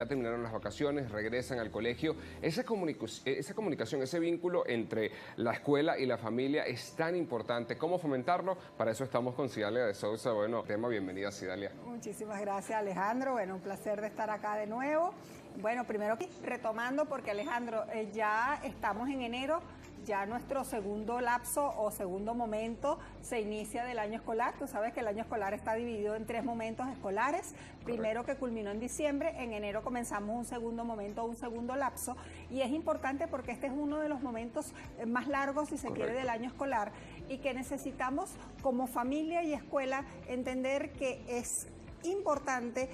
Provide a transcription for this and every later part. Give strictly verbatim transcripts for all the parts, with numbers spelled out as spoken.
ya terminaron las vacaciones, regresan al colegio. Esa, comunic esa comunicación, ese vínculo entre la escuela y la familia es tan importante. ¿Cómo fomentarlo? Para eso estamos con Cidalia de Sousa. Bueno, tema, bienvenida, Cidalia. Muchísimas gracias, Alejandro. Bueno, un placer de estar acá de nuevo. Bueno, primero retomando, porque Alejandro, eh, ya estamos en enero, ya nuestro segundo lapso o segundo momento se inicia del año escolar. Tú sabes que el año escolar está dividido en tres momentos escolares. Primero, que culminó en diciembre, en enero comenzamos un segundo momento, un segundo lapso, y es importante porque este es uno de los momentos más largos, si se Correcto. quiere, del año escolar, y que necesitamos como familia y escuela entender que es importante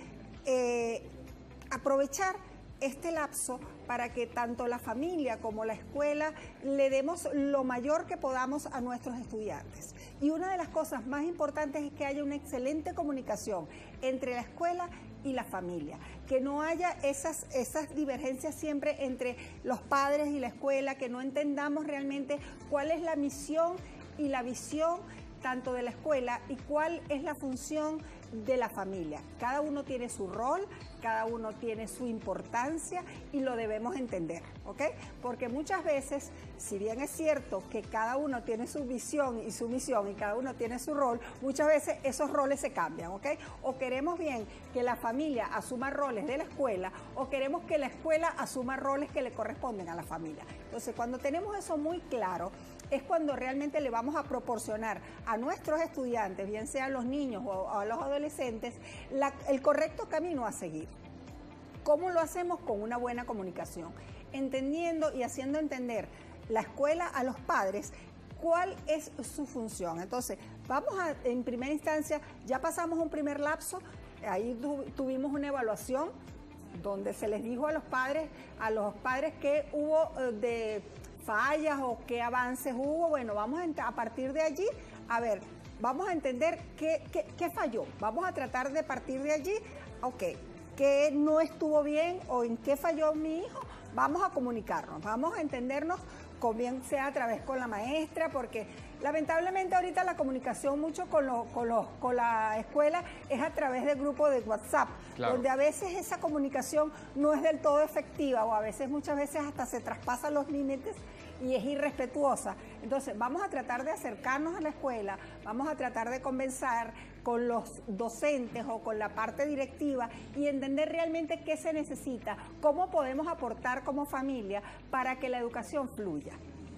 eh, aprovechar este lapso para que tanto la familia como la escuela le demos lo mayor que podamos a nuestros estudiantes. Y una de las cosas más importantes es que haya una excelente comunicación entre la escuela y la familia, que no haya esas, esas divergencias siempre entre los padres y la escuela, que no entendamos realmente cuál es la misión y la visión tanto de la escuela y cuál es la función de la familia. Cada uno tiene su rol, cada uno tiene su importancia y lo debemos entender, ¿ok? Porque muchas veces, si bien es cierto que cada uno tiene su visión y su misión y cada uno tiene su rol, muchas veces esos roles se cambian, ¿ok? O queremos bien que la familia asuma roles de la escuela o queremos que la escuela asuma roles que le corresponden a la familia. Entonces, cuando tenemos eso muy claro, es cuando realmente le vamos a proporcionar a nuestros estudiantes, bien sean los niños o a los adolescentes, la, el correcto camino a seguir. ¿Cómo lo hacemos? Con una buena comunicación, entendiendo y haciendo entender la escuela a los padres cuál es su función. Entonces, vamos a, en primera instancia, ya pasamos un primer lapso, ahí tu, tuvimos una evaluación donde se les dijo a los padres, a los padres que hubo eh, de fallas o qué avances hubo. Bueno, vamos a, a partir de allí, a ver, vamos a entender qué, qué, qué falló. Vamos a tratar de partir de allí, ok, qué no estuvo bien o en qué falló mi hijo. Vamos a comunicarnos, vamos a entendernos, con bien sea a través con la maestra, porque lamentablemente ahorita la comunicación mucho con, lo, con, lo, con la escuela es a través del grupo de WhatsApp, claro. donde a veces esa comunicación no es del todo efectiva o a veces, muchas veces hasta se traspasan los límites y es irrespetuosa. Entonces vamos a tratar de acercarnos a la escuela, vamos a tratar de conversar con los docentes o con la parte directiva y entender realmente qué se necesita, cómo podemos aportar como familia para que la educación fluya.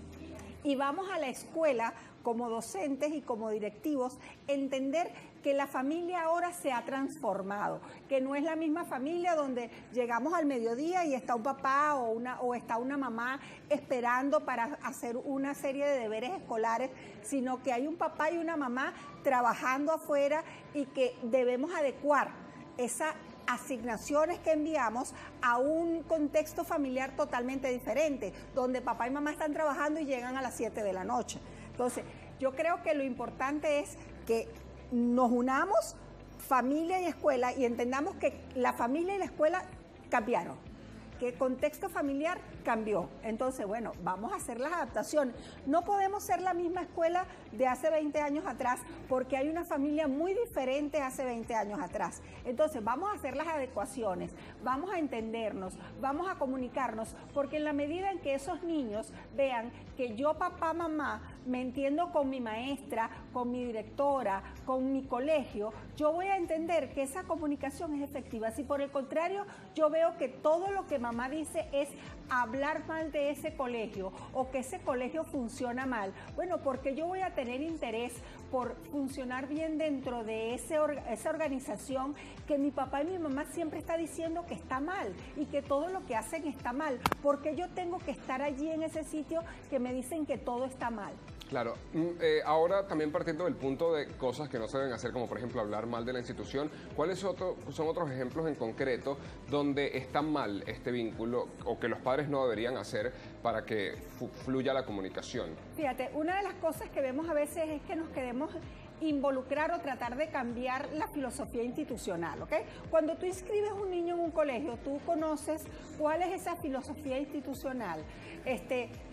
Y vamos a la escuela como docentes y como directivos entender que la familia ahora se ha transformado, que no es la misma familia donde llegamos al mediodía y está un papá o, una, o está una mamá esperando para hacer una serie de deberes escolares, sino que hay un papá y una mamá trabajando afuera y que debemos adecuar esa asignaciones que enviamos a un contexto familiar totalmente diferente, donde papá y mamá están trabajando y llegan a las siete de la noche. Entonces, yo creo que lo importante es que nos unamos, familia y escuela, y entendamos que la familia y la escuela cambiaron, que el contexto familiar cambió. Entonces, bueno, vamos a hacer las adaptaciones. No podemos ser la misma escuela de hace veinte años atrás porque hay una familia muy diferente hace veinte años atrás. Entonces, vamos a hacer las adecuaciones, vamos a entendernos, vamos a comunicarnos, porque en la medida en que esos niños vean que yo, papá, mamá, me entiendo con mi maestra, con mi directora, con mi colegio, yo voy a entender que esa comunicación es efectiva. Si por el contrario yo veo que todo lo que mamá dice es hablar mal de ese colegio o que ese colegio funciona mal, bueno, porque yo voy a tener interés por funcionar bien dentro de ese or esa organización que mi papá y mi mamá siempre está diciendo que está mal y que todo lo que hacen está mal, porque yo tengo que estar allí en ese sitio que me dicen que todo está mal. Claro, eh, ahora también partiendo del punto de cosas que no se deben hacer, como por ejemplo hablar mal de la institución, ¿cuáles otro, son otros ejemplos en concreto donde está mal este vínculo o que los padres no deberían hacer para que fluya la comunicación? Fíjate, una de las cosas que vemos a veces es que nos queremos involucrar o tratar de cambiar la filosofía institucional, ¿ok? Cuando tú inscribes un niño en un colegio, tú conoces cuál es esa filosofía institucional. Este,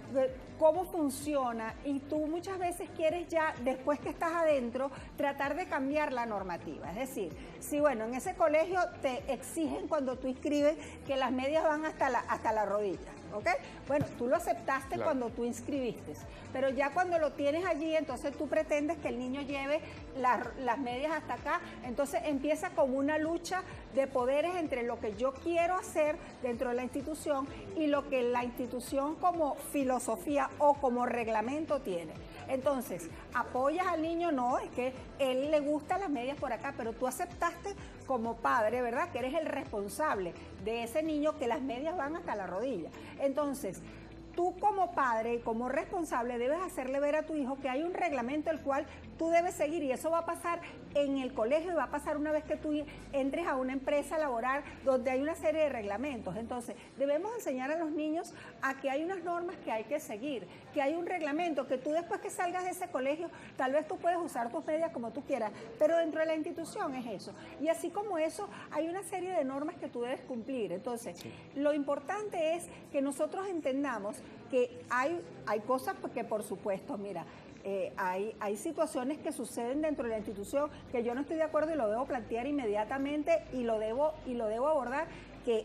de cómo funciona, y tú muchas veces quieres ya, después que estás adentro, tratar de cambiar la normativa. Es decir, si bueno, en ese colegio te exigen cuando tú inscribes que las medias van hasta la, hasta la rodilla, ¿ok? Bueno, tú lo aceptaste claro. cuando tú inscribiste, pero ya cuando lo tienes allí, entonces tú pretendes que el niño lleve las, las medias hasta acá, entonces empieza como una lucha de poderes entre lo que yo quiero hacer dentro de la institución y lo que la institución como filosofía o como reglamento tiene. Entonces, apoyas al niño, no, es que él le gustan las medias por acá, pero tú aceptaste como padre, ¿verdad?, que eres el responsable de ese niño, que las medias van hasta la rodilla. Entonces, tú como padre y como responsable debes hacerle ver a tu hijo que hay un reglamento el cual tú debes seguir, y eso va a pasar en el colegio y va a pasar una vez que tú entres a una empresa laboral donde hay una serie de reglamentos. Entonces, debemos enseñar a los niños a que hay unas normas que hay que seguir, que hay un reglamento, que tú después que salgas de ese colegio, tal vez tú puedes usar tus medias como tú quieras, pero dentro de la institución es eso. Y así como eso, hay una serie de normas que tú debes cumplir. Entonces, sí. lo importante es que nosotros entendamos que hay, hay cosas que, por supuesto, mira, eh, hay, hay situaciones que suceden dentro de la institución que yo no estoy de acuerdo y lo debo plantear inmediatamente y lo debo, y lo debo abordar, que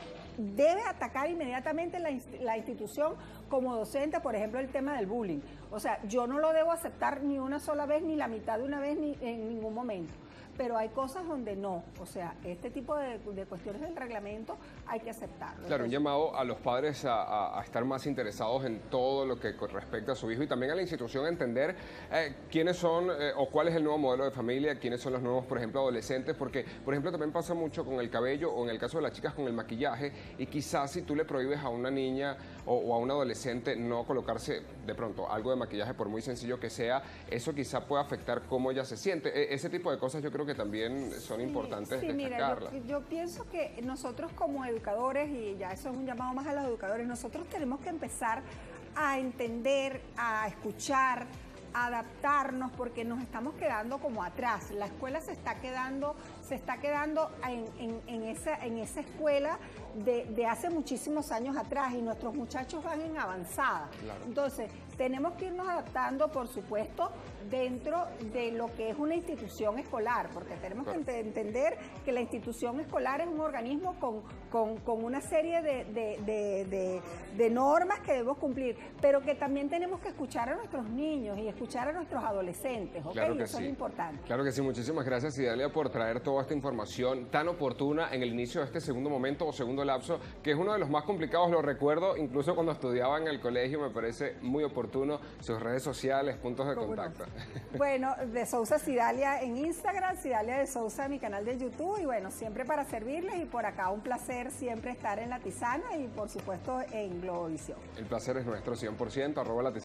debe atacar inmediatamente la, la institución como docente, por ejemplo, el tema del bullying. O sea, yo no lo debo aceptar ni una sola vez, ni la mitad de una vez, ni en ningún momento. Pero hay cosas donde no, o sea, este tipo de, de cuestiones del reglamento hay que aceptarlo. Claro, un llamado a los padres a, a, a estar más interesados en todo lo que respecta a su hijo, y también a la institución a entender eh, quiénes son eh, o cuál es el nuevo modelo de familia, quiénes son los nuevos, por ejemplo, adolescentes, porque, por ejemplo, también pasa mucho con el cabello, o en el caso de las chicas con el maquillaje, y quizás si tú le prohíbes a una niña o, o a un adolescente no colocarse de pronto algo de maquillaje, por muy sencillo que sea, eso quizá puede afectar cómo ella se siente. E ese tipo de cosas yo creo que también son importantes sí, destacarlas. Mira, yo, yo pienso que nosotros como educadores, y ya eso es un llamado más a los educadores, nosotros tenemos que empezar a entender, a escuchar, a adaptarnos, porque nos estamos quedando como atrás. La escuela se está quedando, se está quedando en, en, en, esa, en esa escuela de, de hace muchísimos años atrás, y nuestros muchachos van en avanzada. Claro. Entonces, tenemos que irnos adaptando, por supuesto, dentro de lo que es una institución escolar, porque tenemos claro. que ent entender que la institución escolar es un organismo con, con, con una serie de, de, de, de, de normas que debemos cumplir, pero que también tenemos que escuchar a nuestros niños y escuchar a nuestros adolescentes, ¿ok? Claro que eso sí. es importante. Claro que sí, muchísimas gracias, Idalia, por traer toda esta información tan oportuna en el inicio de este segundo momento o segundo lapso, que es uno de los más complicados, lo recuerdo incluso cuando estudiaba en el colegio, me parece muy oportuno. Sus redes sociales, puntos de contacto. Bueno, de Sousa Cidalia en Instagram, Cidalia de Sousa en mi canal de YouTube, y bueno, siempre para servirles, y por acá un placer siempre estar en La Tisana y por supuesto en Globovisión. El placer es nuestro cien por ciento, arroba La Tisana.